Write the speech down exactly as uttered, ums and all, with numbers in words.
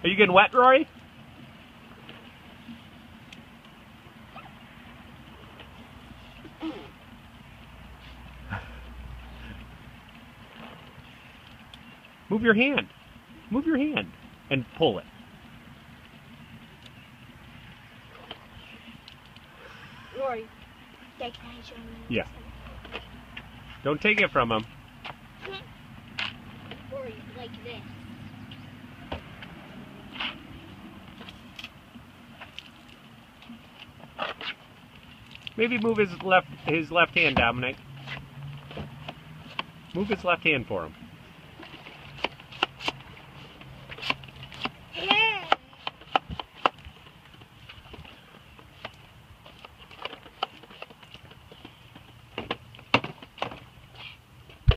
Are you getting wet, Rory? Move your hand. Move your hand and pull it. Rory, can I show you? Yeah. Don't take it from him. Rory, like this. Maybe move his left his left hand, Dominic. Move his left hand for him.